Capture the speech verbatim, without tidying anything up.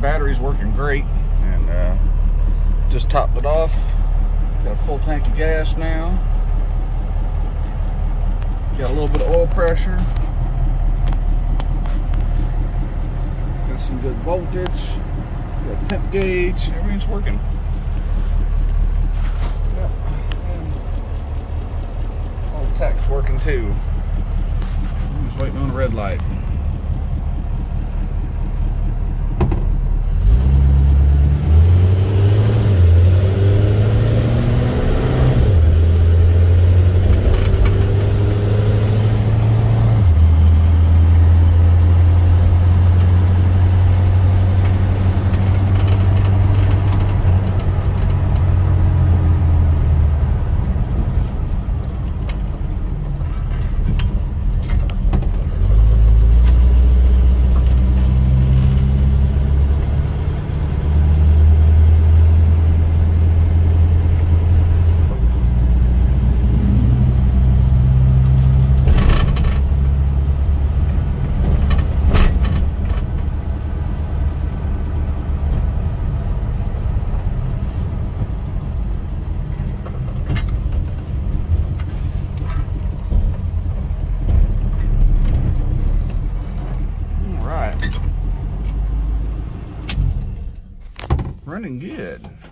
battery's working great, and uh, just topped it off. Got a full tank of gas now. Got a little bit of oil pressure. Got some good voltage. Got a temp gauge. Everything's working. Yep. And all the tech's working too. I'm just waiting on a red light. Running good.